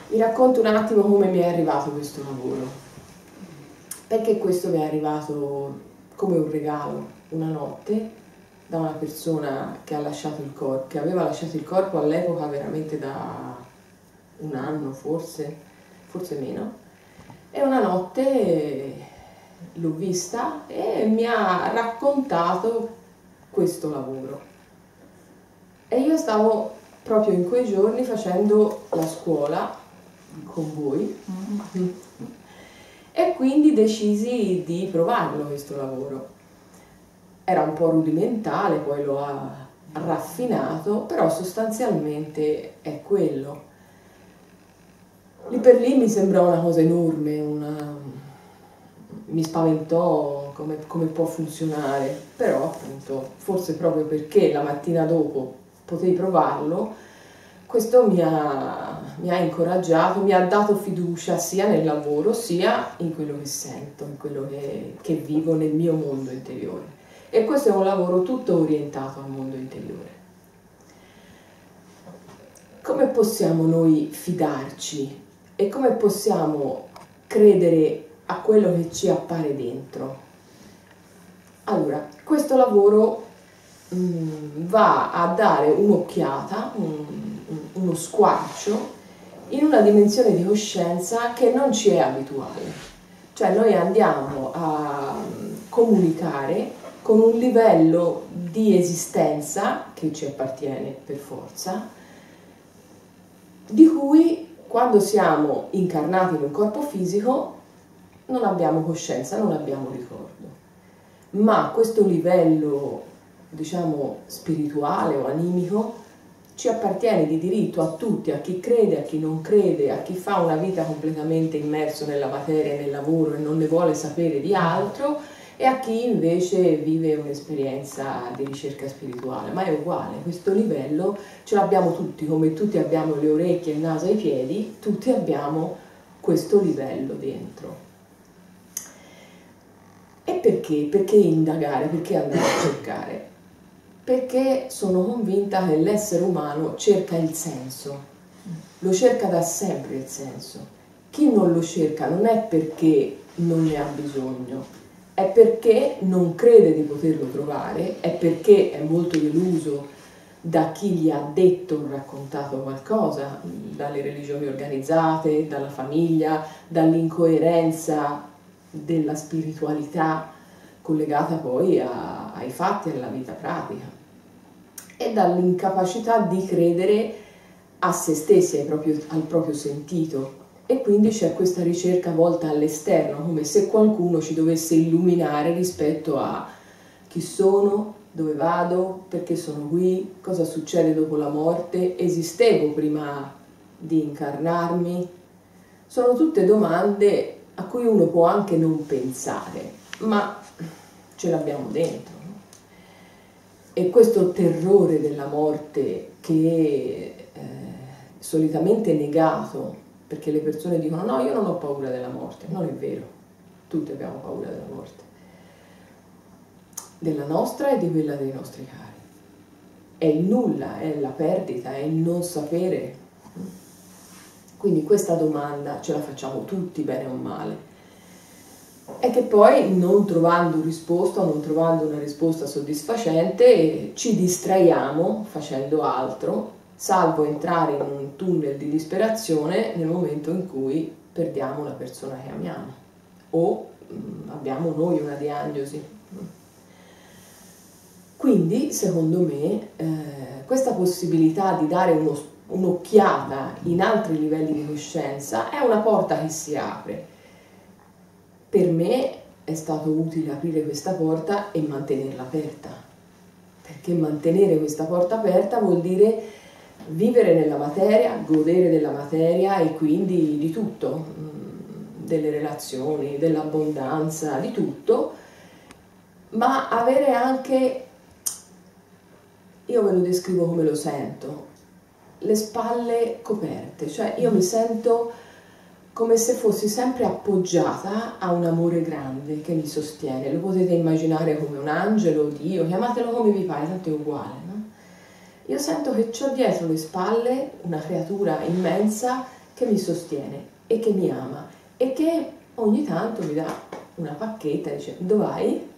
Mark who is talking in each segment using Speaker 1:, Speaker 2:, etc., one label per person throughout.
Speaker 1: Vi racconto un attimo come mi è arrivato questo lavoro, perché questo mi è arrivato come un regalo una notte da una persona che ha lasciato il corpo, che aveva lasciato il corpo all'epoca veramente da un anno forse meno, e una notte l'ho vista e mi ha raccontato questo lavoro. E io stavo proprio in quei giorni facendo la scuola con voi e quindi decisi di provarlo questo lavoro. Era un po' rudimentale, poi lo ha raffinato, però sostanzialmente è quello. Lì per lì mi sembrò una cosa enorme, mi spaventò come può funzionare, però appunto forse proprio perché la mattina dopo potevi provarlo, questo mi ha incoraggiato, mi ha dato fiducia sia nel lavoro sia in quello che sento, in quello che vivo nel mio mondo interiore. E questo è un lavoro tutto orientato al mondo interiore. Come possiamo noi fidarci e come possiamo credere a quello che ci appare dentro? Allora, questo lavoro va a dare un'occhiata, uno squarcio in una dimensione di coscienza che non ci è abituale. Cioè noi andiamo a comunicare con un livello di esistenza che ci appartiene per forza, di cui quando siamo incarnati in un corpo fisico non abbiamo coscienza, non abbiamo ricordo. Ma questo livello, diciamo, spirituale o animico ci appartiene di diritto a tutti, a chi crede, a chi non crede, a chi fa una vita completamente immerso nella materia e nel lavoro e non ne vuole sapere di altro, e a chi invece vive un'esperienza di ricerca spirituale. Ma è uguale, questo livello ce l'abbiamo tutti, come tutti abbiamo le orecchie, il naso e i piedi, tutti abbiamo questo livello dentro. E perché? Perché indagare? Perché andare a cercare? Perché sono convinta che l'essere umano cerca il senso, lo cerca da sempre il senso. Chi non lo cerca non è perché non ne ha bisogno, è perché non crede di poterlo trovare, è perché è molto deluso da chi gli ha detto o raccontato qualcosa, dalle religioni organizzate, dalla famiglia, dall'incoerenza della spiritualità collegata poi ai fatti e alla vita pratica, e dall'incapacità di credere a se stessi, al proprio sentito. E quindi c'è questa ricerca volta all'esterno, come se qualcuno ci dovesse illuminare rispetto a chi sono, dove vado, perché sono qui, cosa succede dopo la morte, esistevo prima di incarnarmi. Sono tutte domande a cui uno può anche non pensare, ma ce l'abbiamo dentro. E questo terrore della morte che solitamente negato, perché le persone dicono no, io non ho paura della morte. Non è vero, tutti abbiamo paura della morte, della nostra e di quella dei nostri cari. È il nulla, è la perdita, è il non sapere. Quindi questa domanda ce la facciamo tutti, bene o male. E che poi, non trovando risposta, non trovando una risposta soddisfacente, ci distraiamo facendo altro, salvo entrare in un tunnel di disperazione nel momento in cui perdiamo la persona che amiamo o abbiamo noi una diagnosi. Quindi, secondo me, questa possibilità di dare un'occhiata in altri livelli di coscienza è una porta che si apre. Per me è stato utile aprire questa porta e mantenerla aperta, perché mantenere questa porta aperta vuol dire vivere nella materia, godere della materia e quindi di tutto, delle relazioni, dell'abbondanza, di tutto, ma avere anche, io ve lo descrivo come lo sento, le spalle coperte, cioè io mi sento come se fossi sempre appoggiata a un amore grande che mi sostiene. Lo potete immaginare come un angelo, Dio, chiamatelo come vi pare, tanto è uguale, no? Io sento che ho dietro le spalle una creatura immensa che mi sostiene e che mi ama e che ogni tanto mi dà una pacchetta e dice dove vai?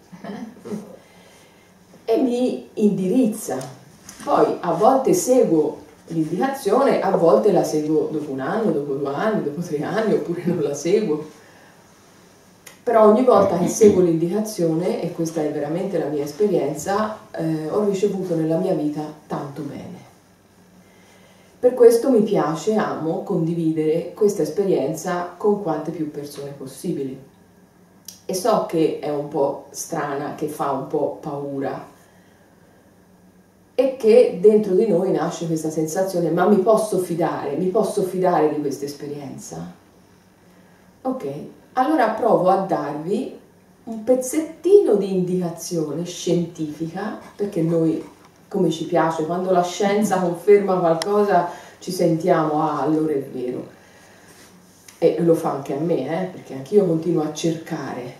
Speaker 1: E mi indirizza. Poi a volte seguo l'indicazione, a volte la seguo dopo un anno, dopo 2 anni, dopo 3 anni, oppure non la seguo. Però ogni volta che seguo l'indicazione, e questa è veramente la mia esperienza, ho ricevuto nella mia vita tanto bene. Per questo mi piace, amo condividere questa esperienza con quante più persone possibili. E so che è un po' strana, che fa un po' paura e che dentro di noi nasce questa sensazione, ma mi posso fidare di questa esperienza? Ok, allora provo a darvi un pezzettino di indicazione scientifica, perché noi, come ci piace, quando la scienza conferma qualcosa ci sentiamo, ah, allora è vero. E lo fa anche a me, perché anch'io continuo a cercare.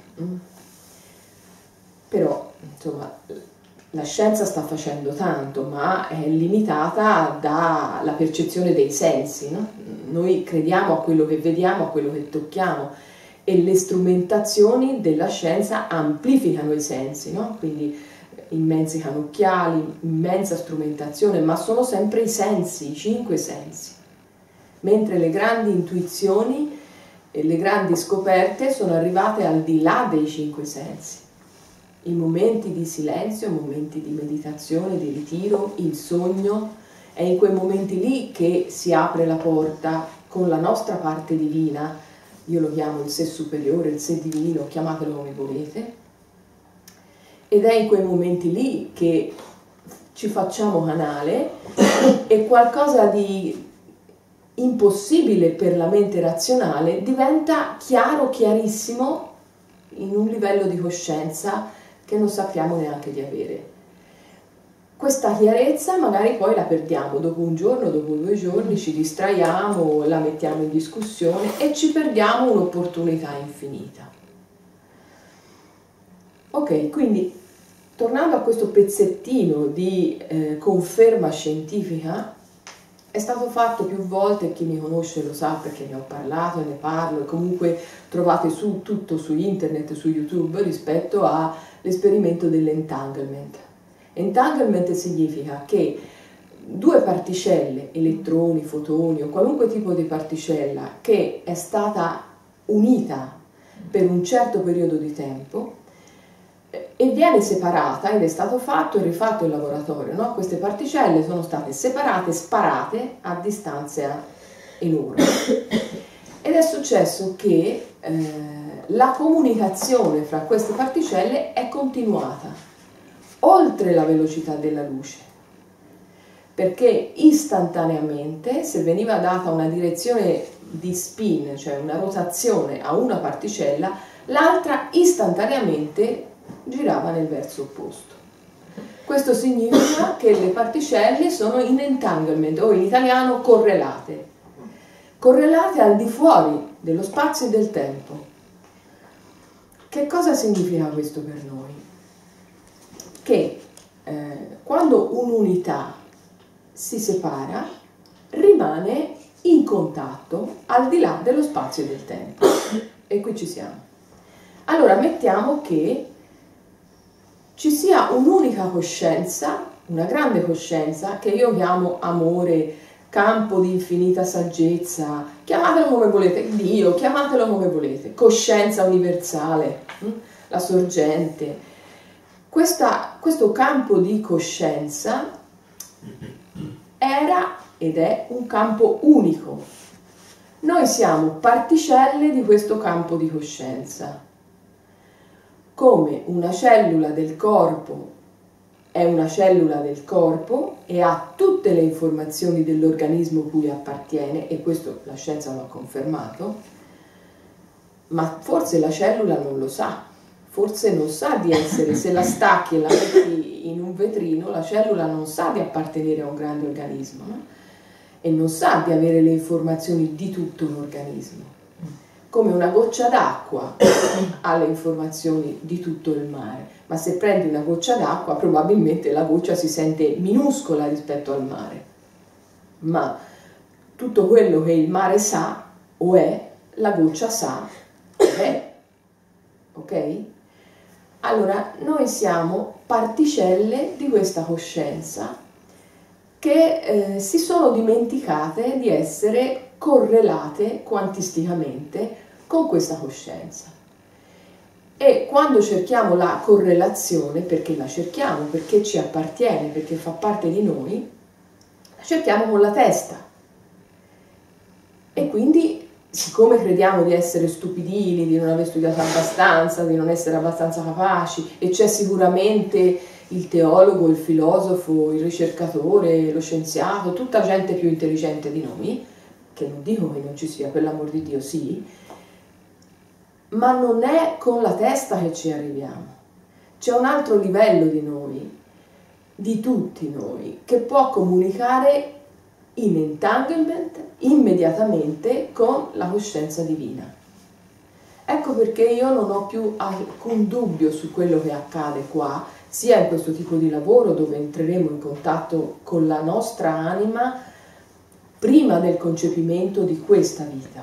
Speaker 1: Però, insomma, la scienza sta facendo tanto, ma è limitata dalla percezione dei sensi, no? Noi crediamo a quello che vediamo, a quello che tocchiamo, e le strumentazioni della scienza amplificano i sensi, no? Quindi immensi cannocchiali, immensa strumentazione, ma sono sempre i sensi, i 5 sensi. Mentre le grandi intuizioni e le grandi scoperte sono arrivate al di là dei 5 sensi. I momenti di silenzio, i momenti di meditazione, di ritiro, il sogno, è in quei momenti lì che si apre la porta con la nostra parte divina, io lo chiamo il sé superiore, il sé divino, chiamatelo come volete, ed è in quei momenti lì che ci facciamo canale e qualcosa di impossibile per la mente razionale diventa chiaro, chiarissimo, in un livello di coscienza che non sappiamo neanche di avere. Questa chiarezza magari poi la perdiamo dopo un giorno, dopo 2 giorni, ci distraiamo, la mettiamo in discussione e ci perdiamo un'opportunità infinita. Ok, quindi tornando a questo pezzettino di conferma scientifica, è stato fatto più volte, chi mi conosce lo sa perché ne ho parlato e ne parlo, e comunque trovate tutto su internet, su YouTube, rispetto all'esperimento dell'entanglement. Entanglement significa che 2 particelle, elettroni, fotoni o qualunque tipo di particella che è stata unita per un certo periodo di tempo e viene separata, ed è stato fatto e rifatto in laboratorio, no? Queste particelle sono state separate, sparate a distanza enorme. Ed è successo che la comunicazione fra queste particelle è continuata oltre la velocità della luce, perché istantaneamente, se veniva data una direzione di spin, cioè una rotazione a una particella, l'altra istantaneamente girava nel verso opposto. Questo significa che le particelle sono in entanglement, o in italiano correlate, correlate al di fuori dello spazio e del tempo. Che cosa significa questo per noi? Che quando un'unità si separa, rimane in contatto al di là dello spazio e del tempo. E qui ci siamo. Allora mettiamo che ci sia un'unica coscienza, una grande coscienza, che io chiamo amore, campo di infinita saggezza, chiamatelo come volete, Dio, chiamatelo come volete, coscienza universale, la sorgente. Questo campo di coscienza era ed è un campo unico. Noi siamo particelle di questo campo di coscienza. Come una cellula del corpo è una cellula del corpo e ha tutte le informazioni dell'organismo cui appartiene, e questo la scienza lo ha confermato, ma forse la cellula non lo sa. Forse non sa di essere, se la stacchi e la metti in un vetrino, la cellula non sa di appartenere a un grande organismo, no? E non sa di avere le informazioni di tutto l'organismo. Come una goccia d'acqua ha le informazioni di tutto il mare, ma se prendi una goccia d'acqua probabilmente la goccia si sente minuscola rispetto al mare. Ma tutto quello che il mare sa o è, la goccia sa o è, ok? Allora, noi siamo particelle di questa coscienza che si sono dimenticate di essere correlate quantisticamente con questa coscienza. E quando cerchiamo la correlazione, perché la cerchiamo, perché ci appartiene, perché fa parte di noi, la cerchiamo con la testa. E quindi, siccome crediamo di essere stupidini, di non aver studiato abbastanza, di non essere abbastanza capaci, e c'è sicuramente il teologo, il filosofo, il ricercatore, lo scienziato, tutta gente più intelligente di noi, che non dico che non ci sia, per l'amor di Dio sì, ma non è con la testa che ci arriviamo. C'è un altro livello di noi, di tutti noi, che può comunicare in entanglement immediatamente con la coscienza divina. Ecco perché io non ho più alcun dubbio su quello che accade qua, sia in questo tipo di lavoro dove entreremo in contatto con la nostra anima prima del concepimento di questa vita,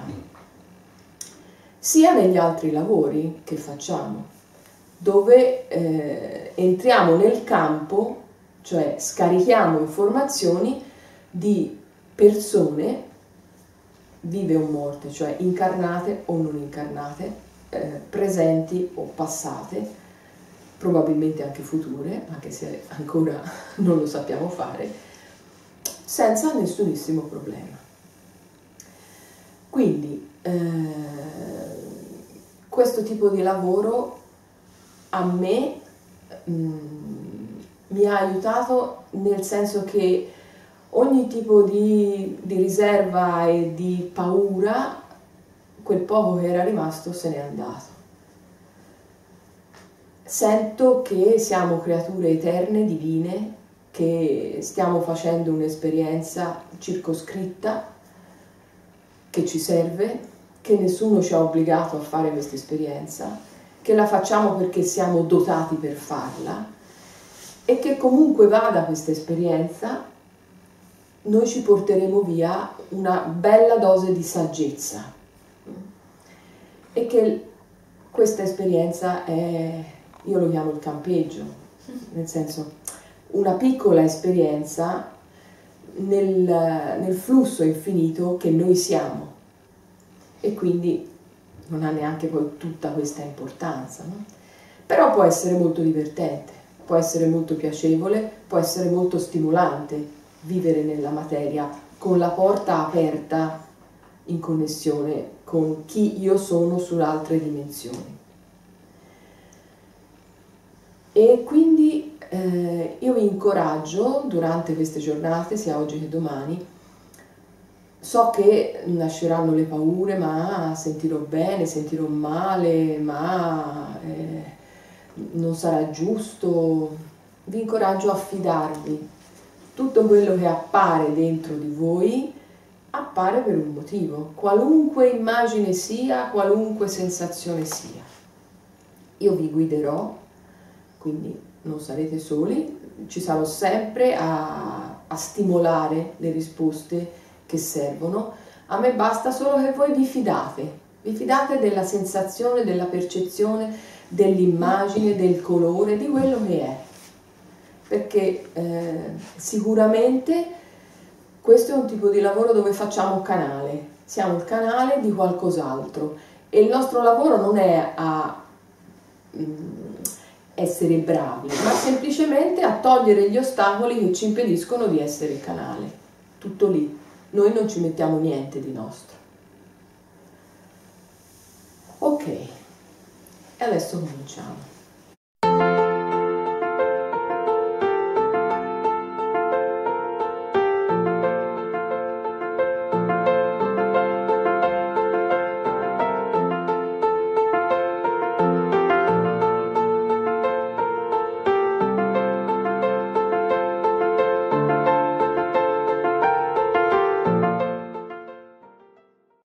Speaker 1: sia negli altri lavori che facciamo, dove entriamo nel campo, cioè scarichiamo informazioni di persone vive o morte, cioè incarnate o non incarnate, presenti o passate, probabilmente anche future, anche se ancora non lo sappiamo fare, senza nessunissimo problema. Quindi questo tipo di lavoro a me mi ha aiutato, nel senso che ogni tipo di riserva e di paura, quel poco che era rimasto se n'è andato. Sento che siamo creature eterne, divine, che stiamo facendo un'esperienza circoscritta, che ci serve, che nessuno ci ha obbligato a fare questa esperienza, che la facciamo perché siamo dotati per farla e che comunque vada questa esperienza, noi ci porteremo via una bella dose di saggezza e che questa esperienza è, io lo chiamo il campeggio, nel senso una piccola esperienza nel flusso infinito che noi siamo, e quindi non ha neanche poi tutta questa importanza, no? Però può essere molto divertente, può essere molto piacevole, può essere molto stimolante vivere nella materia con la porta aperta in connessione con chi io sono su altre dimensioni. E quindi io vi incoraggio durante queste giornate, sia oggi che domani. So che nasceranno le paure, ma sentirò bene, sentirò male, ma non sarà giusto. Vi incoraggio a fidarvi. Tutto quello che appare dentro di voi appare per un motivo, qualunque immagine sia, qualunque sensazione sia. Io vi guiderò, quindi non sarete soli, ci sarò sempre a stimolare le risposte che servono. A me basta solo che voi vi fidate della sensazione, della percezione, dell'immagine, del colore, di quello che è, perché sicuramente questo è un tipo di lavoro dove facciamo canale, siamo il canale di qualcos'altro e il nostro lavoro non è a essere bravi, ma semplicemente a togliere gli ostacoli che ci impediscono di essere il canale, tutto lì. Noi non ci mettiamo niente di nostro. Ok, e adesso cominciamo.